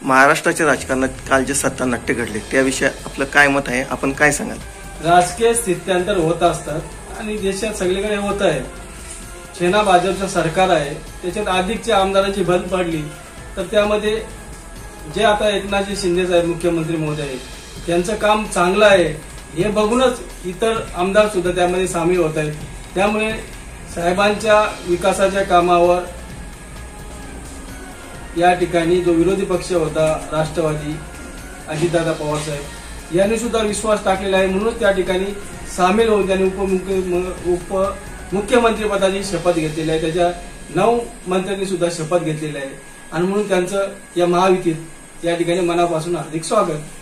महाराष्ट्राच्या राजकारणात काल जे सत्ता नाट्य घडले त्याविषयी आपलं काय मत आहे, आपण काय सांगाल? राजकीय स्थित्यांतर होत असतात आणि देशात सगळीकडे होत आहे. सेना भाजपचं सरकार आहे, त्याच्यात अधिकच्या आमदारांची भर पडली तर त्यामध्ये जे आता एकनाथजी शिंदे साहेब मुख्यमंत्री महोदय त्यांचं काम चांगलं आहे हे बघूनच इतर आमदार सुद्धा त्यामध्ये सामील होत आहेत. त्यामुळे साहेबांच्या विकासाच्या कामावर या ठिकाणी जो विरोधी पक्ष होता राष्ट्रवादी अजितदादा पवार साहेब यांनी सुद्धा विश्वास टाकलेला आहे. म्हणून त्या ठिकाणी सामील होऊन त्यांनी उपमुख्यमंत्रीपदाची शपथ घेतलेली आहे. त्याच्या 9 मंत्र्यांनी सुद्धा शपथ घेतलेली आहे आणि म्हणून त्यांचं या महायुतीत या ठिकाणी मनापासून हार्दिक स्वागत.